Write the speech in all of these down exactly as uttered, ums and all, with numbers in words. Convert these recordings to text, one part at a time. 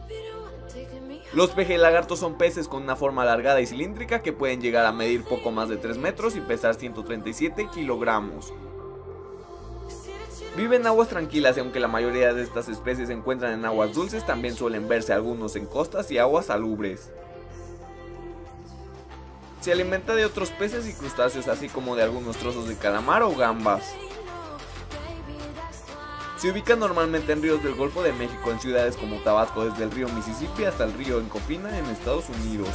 Los peje lagartos son peces con una forma alargada y cilíndrica que pueden llegar a medir poco más de tres metros y pesar ciento treinta y siete kilogramos. Viven en aguas tranquilas y aunque la mayoría de estas especies se encuentran en aguas dulces, también suelen verse algunos en costas y aguas salubres. Se alimenta de otros peces y crustáceos, así como de algunos trozos de calamar o gambas. Se ubica normalmente en ríos del Golfo de México, en ciudades como Tabasco, desde el río Mississippi hasta el río Encofina en Estados Unidos.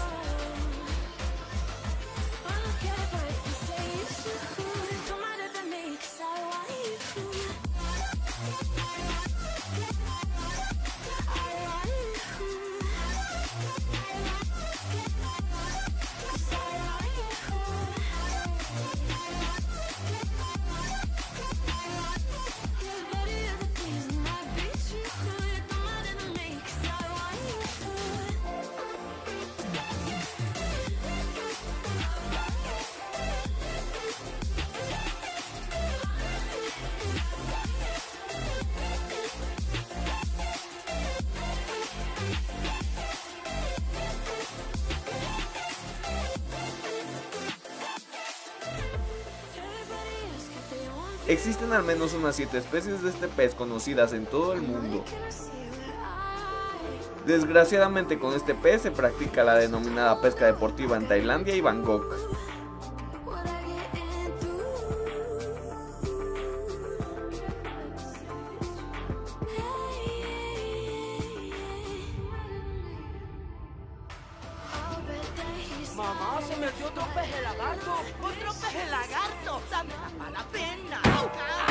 Existen al menos unas siete especies de este pez conocidas en todo el mundo. Desgraciadamente con este pez se practica la denominada pesca deportiva en Tailandia y Bangkok. Mamá, se metió otro peje lagarto. ¡Otro peje lagarto! ¡Dame la pena!